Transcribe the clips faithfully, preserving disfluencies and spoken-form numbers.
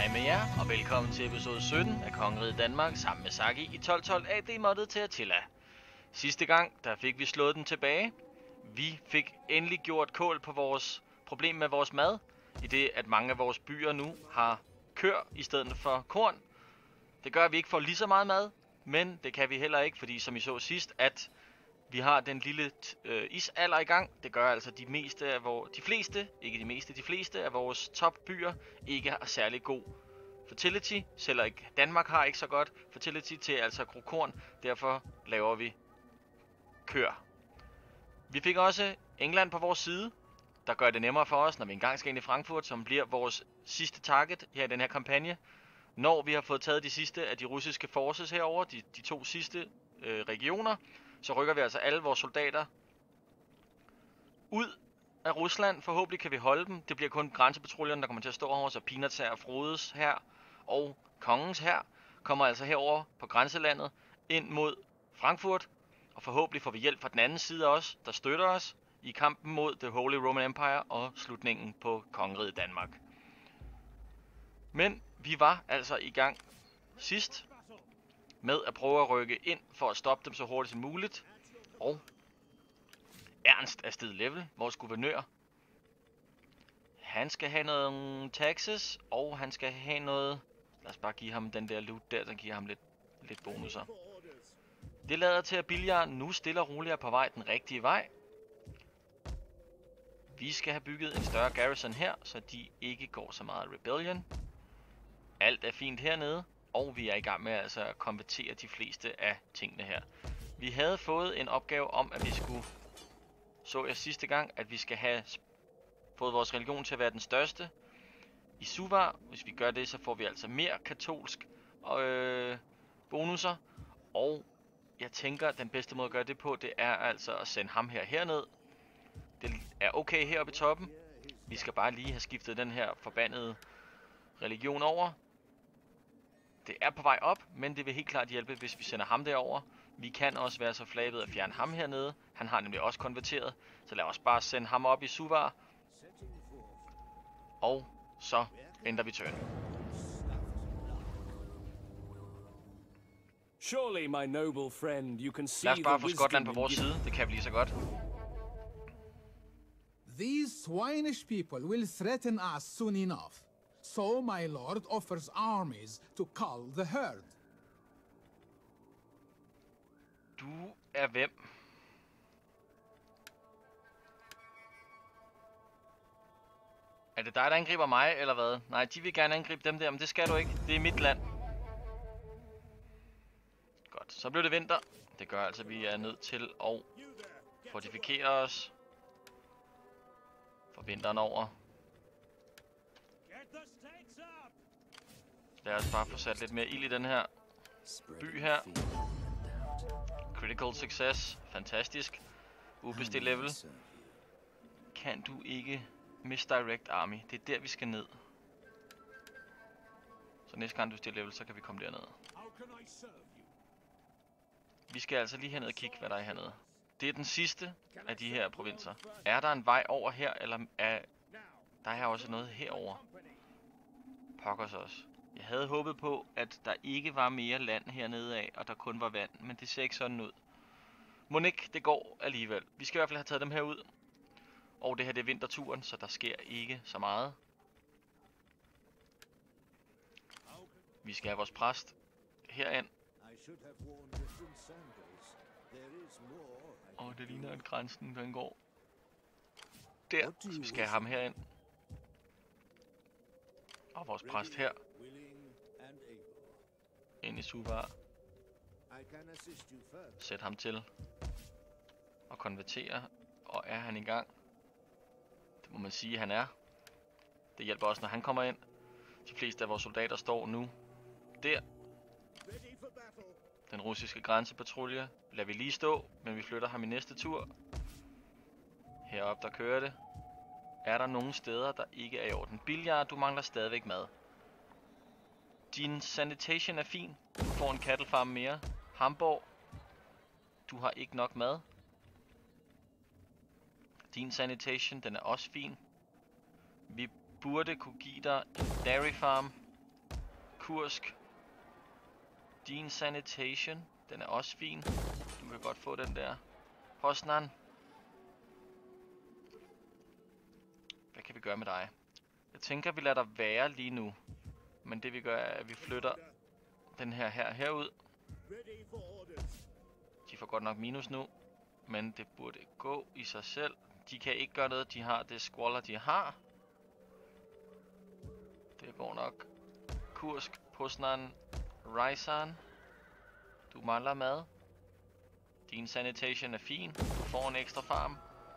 Hej med jer, og velkommen til episode sytten af Kongeriget Danmark sammen med Saki i tolv tolv A D-moddet til Attila. Sidste gang, der fik vi slået den tilbage. Vi fik endelig gjort kål på vores problem med vores mad, i det at mange af vores byer nu har køer i stedet for korn. Det gør, at vi ikke får lige så meget mad, men det kan vi heller ikke, fordi som I så sidst, at vi har den lille øh, isalder i gang. Det gør altså de meste af vores, de fleste, ikke de meste, de fleste af vores topbyer ikke har særlig god fertility. Selv ikke Danmark har ikke så godt fertility til altså at gro korn. Derfor laver vi køer. Vi fik også England på vores side, der gør det nemmere for os, når vi engang skal ind i Frankfurt, som bliver vores sidste target her i den her kampagne. Når vi har fået taget de sidste af de russiske forces herover, de, de to sidste øh, regioner, så rykker vi altså alle vores soldater ud af Rusland. Forhåbentlig kan vi holde dem. Det bliver kun grænsepatruljerne, der kommer til at stå herovre, så Peanuts her, Frodes her og Kongens her kommer altså herover på grænselandet ind mod Frankfurt. Og forhåbentlig får vi hjælp fra den anden side også, der støtter os i kampen mod The Holy Roman Empire og slutningen på Kongeriget Danmark. Men vi var altså i gang sidst med at prøve at rykke ind for at stoppe dem så hurtigt som muligt. Og Ernst er steget level, vores guvernør. Han skal have noget taxes, og han skal have noget... Lad os bare give ham den der loot der, der giver ham lidt, lidt bonusser. Det lader til at Billiard nu stille og roligt er på vej den rigtige vej. Vi skal have bygget en større garrison her, så de ikke går så meget rebellion. Alt er fint hernede. Og vi er i gang med altså at konvertere de fleste af tingene her. Vi havde fået en opgave om, at vi skulle, så jeg sidste gang, at vi skal have fået vores religion til at være den største i Suvar. Hvis vi gør det, så får vi altså mere katolsk øh, bonusser. Og jeg tænker, at den bedste måde at gøre det på, det er altså at sende ham her herned. Det er okay heroppe i toppen. Vi skal bare lige have skiftet den her forbandede religion over. Det er på vej op, men det vil helt klart hjælpe, hvis vi sender ham derover. Vi kan også være så flabet at fjerne ham hernede. Han har nemlig også konverteret. Så lad os bare sende ham op i Suvar. Og så ændrer vi turn. Surely, my noble friend, you can see lad os bare få the Skotland på wisdom vores in side. Det kan vi lige så godt. These swinish people will threaten us soon enough. So my lord offers armies to cull the herd. Du er hvem? Er det dig, der angriber mig, eller hvad? Nej, de vil gerne angribe dem der, men det skal du ikke. Det er mit land. Godt, så bliver det vinter. Det gør altså, at vi er nødt til at fortifikere os. For vinteren over. Lad os bare få sat lidt mere ild i den her by her. Critical success. Fantastisk. Ubestilt level. Kan du ikke misdirect army? Det er der, vi skal ned. Så næste gang du stiger level, så kan vi komme derned. Vi skal altså lige herned og kigge, hvad der er hernede. Det er den sidste af de her provinser. Er der en vej over her, eller er der er også noget herover? Pokkers også. Jeg havde håbet på, at der ikke var mere land hernede af, og der kun var vand, men det ser ikke sådan ud. Mon ikke, det går alligevel. Vi skal i hvert fald have taget dem her ud. Og det her det er vinterturen, så der sker ikke så meget. Vi skal have vores præst herind. Og det ligner, at grænsen den går der, så vi skal have ham herind. Og vores præst her. Ind i Suvar. Sæt ham til at konvertere. Og er han i gang? Det må man sige, han er. Det hjælper også, når han kommer ind. De fleste af vores soldater står nu der. Den russiske grænsepatrulje lader vi lige stå, men vi flytter ham i næste tur. Heroppe der kører det. Er der nogle steder, der ikke er i orden? Billiard, du mangler stadigvæk mad. Din sanitation er fin. Du får en cattle farm mere. Hamburg, du har ikke nok mad. Din sanitation, den er også fin. Vi burde kunne give dig en dairy farm. Kursk. Din sanitation, den er også fin. Du kan godt få den der. Poznan. Hvad kan vi gøre med dig? Jeg tænker, vi lader dig være lige nu. Men det vi gør, er, at vi flytter den her her herud. De får godt nok minus nu. Men det burde gå i sig selv. De kan ikke gøre noget. De har det squalor, de har. Det går nok. Kursk, Poznan, Ryazan. Du mangler mad. Din sanitation er fin. Du får en ekstra farm.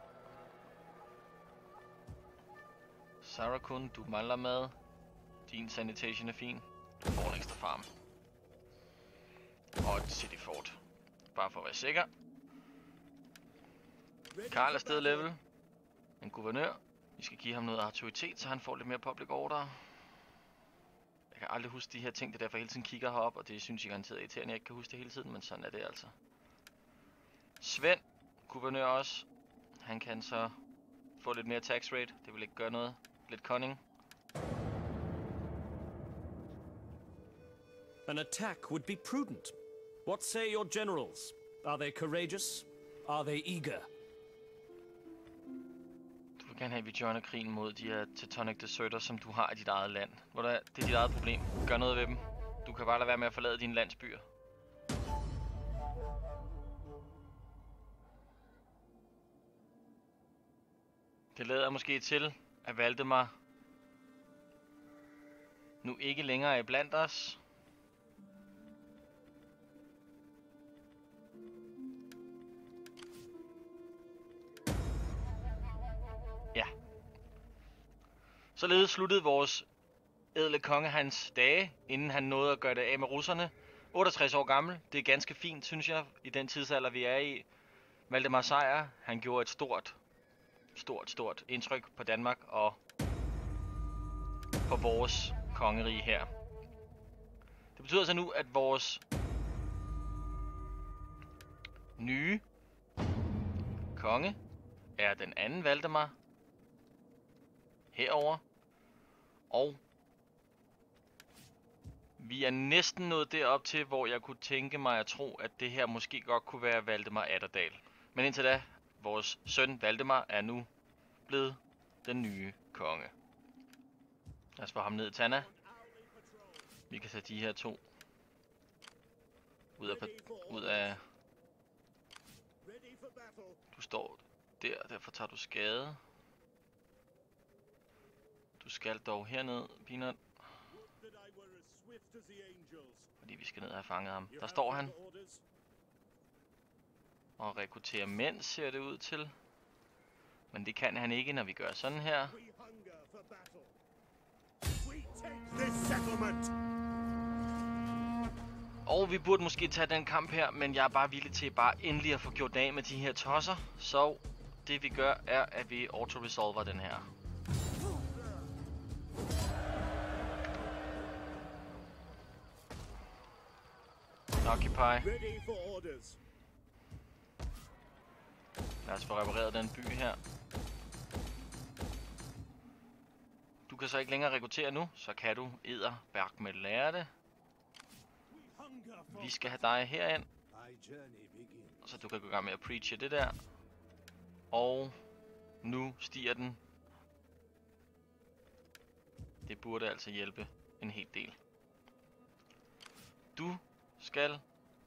Sarakun, du mangler mad. Din sanitation er fin. Du får en ekstra farm. Og et city fort. Bare for at være sikker. Karl er stedet level. En guvernør. Vi skal give ham noget autoritet, så han får lidt mere public order. Jeg kan aldrig huske de her ting, det er derfor jeg hele tiden kigger herop, og det synes jeg garanteret irriterende, jeg ikke kan huske det hele tiden, men sådan er det altså. Svend, guvernør også. Han kan så få lidt mere tax rate, det vil ikke gøre noget. Lidt cunning. An attack would be prudent. What say your generals? Are they courageous? Are they eager? Du vil gerne have, at vi joiner krigen mod de her Teutonic Deserters, som du har i dit eget land. Hvor det er dit eget problem. Gør noget ved dem. Du kan bare lade være med at forlade dine landsbyer. Det lader måske til, at Valdemar nu ikke længere er blandt os. Ja. Således sluttede vores ædle konge hans dage, inden han nåede at gøre det af med russerne. otteogtres år gammel. Det er ganske fint, synes jeg, i den tidsalder, vi er i. Valdemar Sejr, han gjorde et stort, stort, stort indtryk på Danmark og på vores kongerige her. Det betyder så nu, at vores nye konge er den anden Valdemar herover, og vi er næsten nået derop til, hvor jeg kunne tænke mig at tro, at det her måske godt kunne være Valdemar Atterdahl. Men indtil da, vores søn Valdemar er nu blevet den nye konge. Lad os få ham ned i Tanna. Vi kan tage de her to ud af, ud af... Du står der, derfor tager du skade. Du skal dog herned, Peanut. Fordi vi skal ned og have fanget ham. Der står han. Og rekruttere mænd, ser det ud til. Men det kan han ikke, når vi gør sådan her. Og vi burde måske tage den kamp her, men jeg er bare villig til bare endelig at få gjort af med de her tosser. Så det vi gør, er at vi auto-resolver den her. Occupy. Lad os få repareret den by her. Du kan så ikke længere rekruttere nu, så kan du edderberg med lære det. Vi skal have dig herind, så du kan gå i gang med at preache det der. Og nu stiger den. Det burde altså hjælpe en hel del. Du skal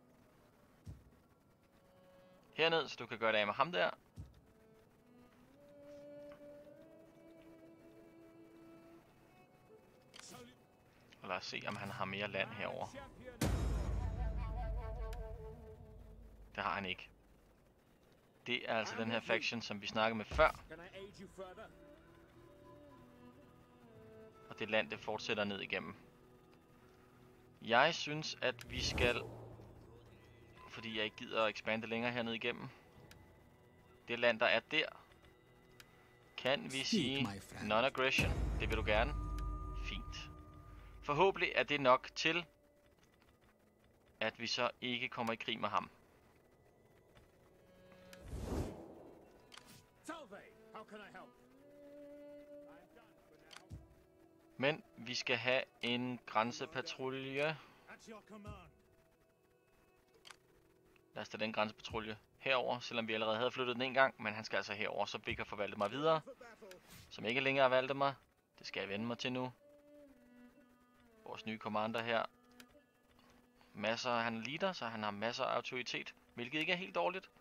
herned, så du kan gøre det af med ham der. Og lad os se, om han har mere land herover. Det har han ikke. Det er altså den her faction, som vi snakkede med før. Og det land, det fortsætter ned igennem. Jeg synes, at vi skal... Fordi jeg ikke gider at expande længere hernede igennem. Det land, der er der. Kan vi sige non-aggression? Det vil du gerne. Fint. Forhåbentlig er det nok til, at vi så ikke kommer i krig med ham. Men vi skal have en grænsepatrulje. Lad os tage den grænsepatrulje herover, selvom vi allerede havde flyttet den en gang. Men han skal altså herover, så vi kan få Valdemar videre. Som ikke længere er Valdemar. Det skal jeg vende mig til nu. Vores nye commander her. Masser, han er leader, så han har masser af autoritet. Hvilket ikke er helt dårligt.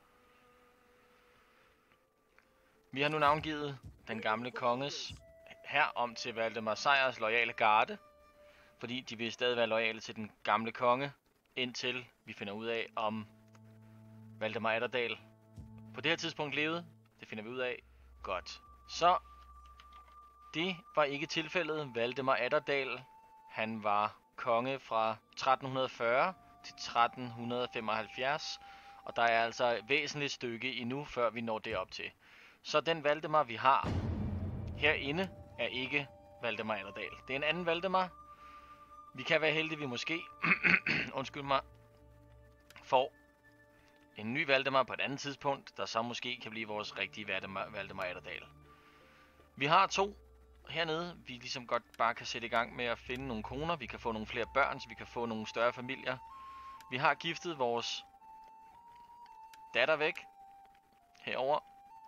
Vi har nu navngivet den gamle konges her om til Valdemar Sejrs loyale garde. Fordi de vil stadig være loyale til den gamle konge. Indtil vi finder ud af, om Valdemar Atterdahl på det her tidspunkt levede. Det finder vi ud af. Godt. Så det var ikke tilfældet. Valdemar Atterdahl, han var konge fra tretten fyrre til tretten femoghalvfjerds. Og der er altså et væsentligt stykke endnu, før vi når derop til. Så den Valdemar, vi har herinde, er ikke Valdemar Atterdahl. Det er en anden Valdemar. Vi kan være heldige, vi måske, undskyld mig, får en ny Valdemar på et andet tidspunkt, der så måske kan blive vores rigtige Valdemar, Valdemar Atterdahl. Vi har to hernede, vi ligesom godt bare kan sætte i gang med at finde nogle koner. Vi kan få nogle flere børn, så vi kan få nogle større familier. Vi har giftet vores datter væk herover.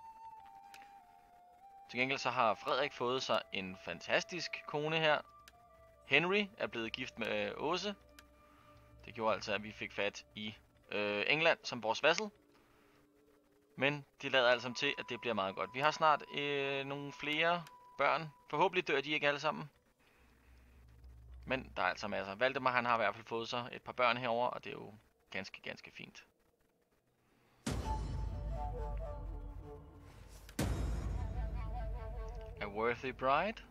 Til gengæld så har Frederik fået sig en fantastisk kone her. Henry er blevet gift med Åse. Det gjorde altså, at vi fik fat i øh, England som vores vassal. Men det lader altså til, at det bliver meget godt. Vi har snart øh, nogle flere børn. Forhåbentlig dør de ikke alle sammen. Men der er altså masser. Valdemar, han har i hvert fald fået sig et par børn herover, og det er jo ganske, ganske fint. A worthy bride.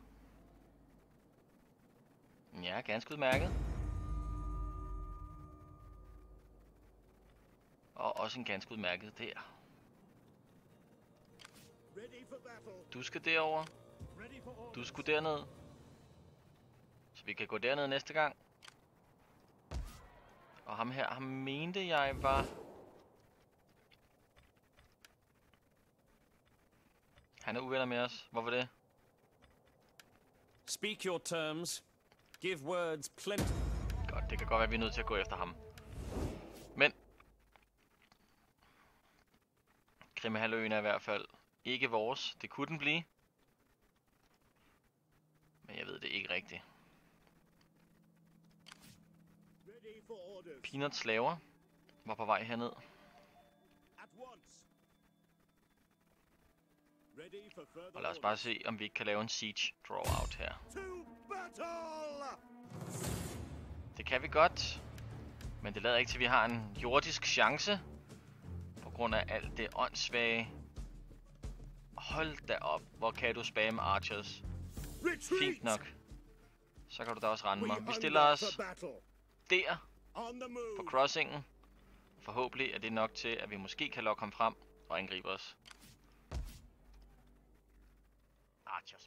Ja, ganske udmærket. Og også en ganske udmærket der. Du skal derover. Du skulle derned. Så vi kan gå derned næste gang. Og ham her, ham mente jeg var... Han er uvenner med os. Hvorfor det? Speak your terms. Give words plenty. Godt, det kan godt være, at vi er nødt til at gå efter ham. Men Krimhalvøen er i hvert fald ikke vores. Det kunne den blive. Men jeg ved det ikke rigtigt. Peanuts slaver var på vej herned. Og lad os bare se, om vi ikke kan lave en siege draw out her. Det kan vi godt. Men det lader ikke til, at vi har en jordisk chance. På grund af alt det åndssvage. Hold da op. Hvor kan du spamme archers? Fint nok. Så kan du da også rende mig. Vi stiller os der på crossingen. Forhåbentlig er det nok til, at vi måske kan lokke ham frem og angribe os. Archers.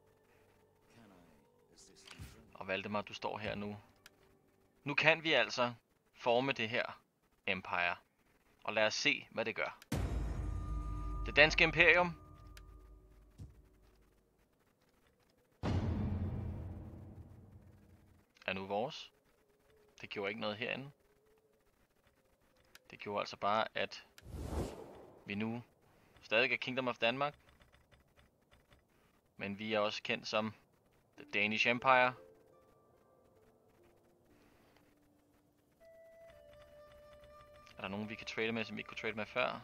Og Valdemar, du står her nu. Nu kan vi altså forme det her empire. Og lad os se, hvad det gør. Det danske imperium. Er nu vores. Det gjorde ikke noget herinde. Det gjorde altså bare, at vi nu stadig er Kingdom of Denmark. Men vi er også kendt som The Danish Empire. Er der nogen, vi kan trade med, som vi ikke kunne trade med før?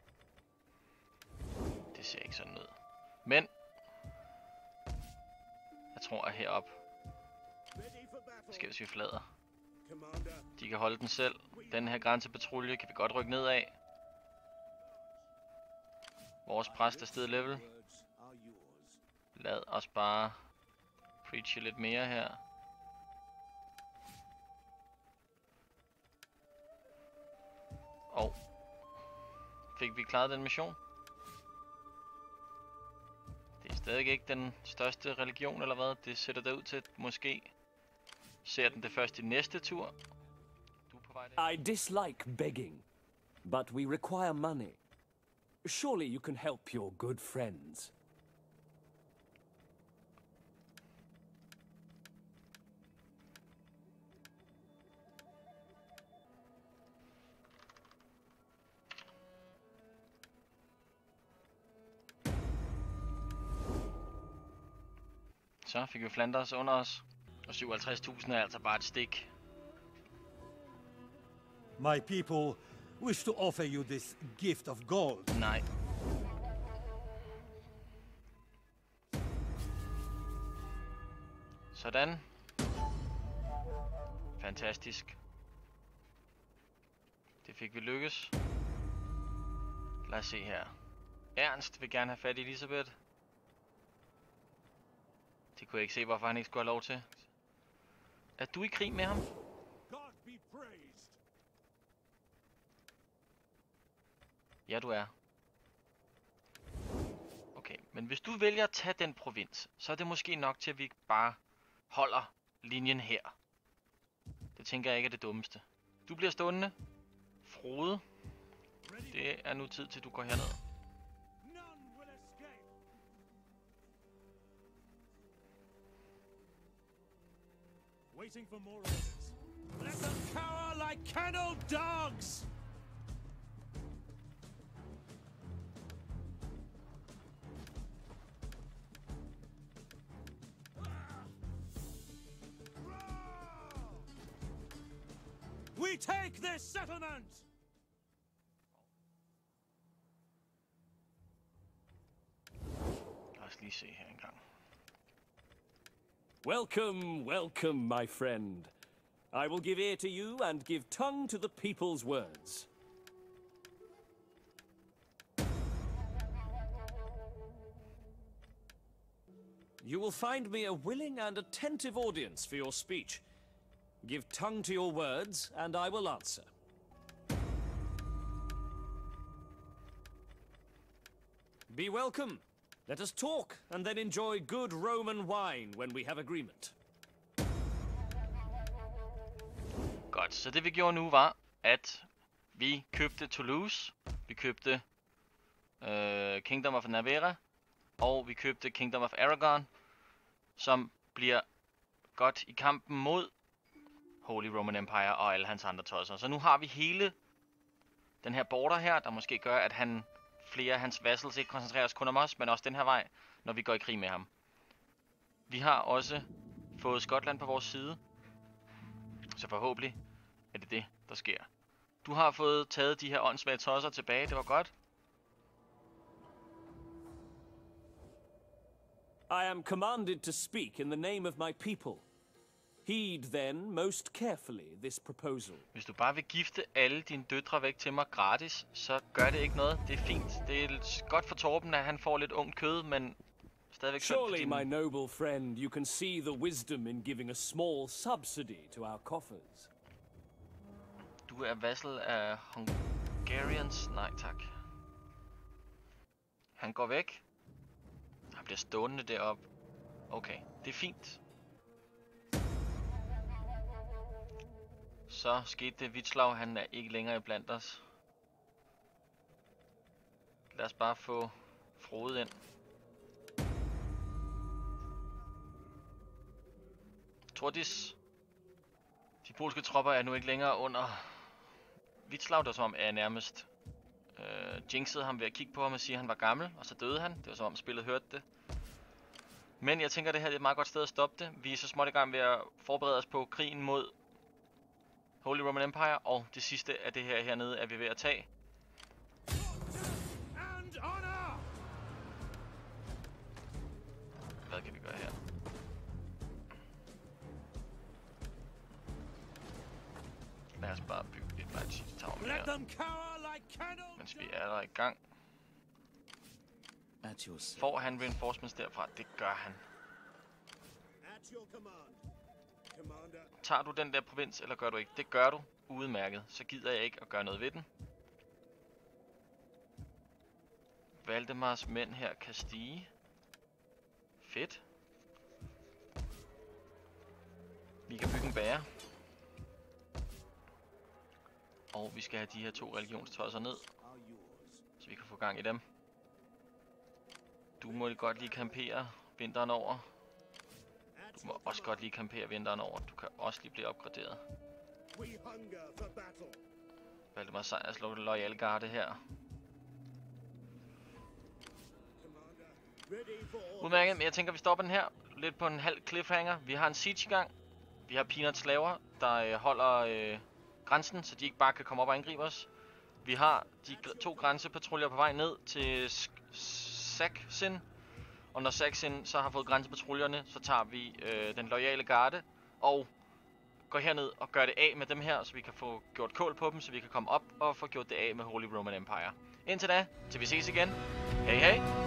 Det ser ikke sådan ud. Men jeg tror, at heroppe skal vi se flader. De kan holde den selv. Den her grænsepatrulje kan vi godt rykke ned af. Vores præst er steget level. Lad os bare preache lidt mere her. Og fik vi klaret den mission? Det er stadig ikke den største religion eller hvad. Det sætter det ud til, at måske ser den det først i næste tur. Du er på vej der. I dislike begging, but we require money. Surely you can help your good friends. Så fik vi Flanders under os. Og syvoghalvtreds tusind er altså bare et stik. My people wish to offer you this gift of gold. Nej. Sådan. Fantastisk. Det fik vi lykkes. Lad os se her. Ernst vil gerne have fat i Elisabeth. Det kunne jeg ikke se, hvorfor han ikke skulle have lov til. Er du i krig med ham? Ja, du er. Okay, men hvis du vælger at tage den provins, så er det måske nok til, at vi bare holder linjen her. Det tænker jeg ikke er det dummeste. Du bliver stående. Frode. Det er nu tid til, du går herned. Waiting for more orders. Let them cower like kennel dogs! We take this settlement! Lad os lige se her engang. Welcome, welcome, my friend. I will give ear to you and give tongue to the people's words. You will find me a willing and attentive audience for your speech. Give tongue to your words, and I will answer. Be welcome. Let us talk, and then enjoy good Roman wine when we have agreement. Godt, så det vi gjorde nu var, at vi købte Toulouse, vi købte øh, Kingdom of Navarra, og vi købte Kingdom of Aragon, som bliver godt i kampen mod Holy Roman Empire og alle hans andre tosser. Så nu har vi hele den her border her, der måske gør, at han flere af hans vassals ikke koncentrerer sig kun om os, men også den her vej, når vi går i krig med ham. Vi har også fået Skotland på vores side, så forhåbentlig er det det, der sker. Du har fået taget de her åndssvage tosser tilbage, det var godt. I am commanded to speak in the name of my people. Heed then most carefully this proposal. Hvis du bare vil gifte alle dine døtre væk til mig gratis, så gør det ikke noget. Det er fint. Det er godt for Torben, at han får lidt ungt kød, men stadigvæk synd for Surely, din... my noble friend, you can see the wisdom in giving a small subsidy to our coffers. Du er vassal af Hungarians? Nej, tak. Han går væk. Han bliver stående deroppe. Okay, det er fint. Så skete det. Vitslav, han er ikke længere iblandt os. Lad os bare få Frode ind. Tordis. De polske tropper er nu ikke længere under Vitslav, der som om er nærmest øh, jinxede ham ved at kigge på ham og sige, at han var gammel, og så døde han. Det var som om spillet hørte det. Men jeg tænker, at det her er et meget godt sted at stoppe det. Vi er så småt i gang ved at forberede os på krigen mod Holy Roman Empire, og det sidste af det her hernede er vi ved at tage. Hvad kan vi gøre her? Lad os bare bygge et Light Tower mere, mens vi er der i gang. Får han reinforcements derfra? Det gør han. Tager du den der provins, eller gør du ikke? Det gør du. Udmærket. Så gider jeg ikke at gøre noget ved den. Valdemars mænd her kan stige. Fedt. Vi kan bygge en bager. Og vi skal have de her to religionstosser ned, så vi kan få gang i dem. Du må godt lige campere vinteren over. Du må også godt lige campere vinteren over. Du kan også lige blive opgraderet. Valdemar Sejrs loyal garde her. Udmærket, men jeg tænker, vi stopper den her. lidt på en halv cliffhanger. Vi har en siege i gang. Vi har Peanuts slaver, der øh, holder øh, grænsen, så de ikke bare kan komme op og angribe os. Vi har de to grænsepatruljer på vej ned til Saksin. Og når Saksin så har fået grænsepatruljerne, så tager vi øh, den loyale garde og går herned og gør det af med dem her, så vi kan få gjort kål på dem, så vi kan komme op og få gjort det af med Holy Roman Empire. Indtil da, til vi ses igen. Hej hej!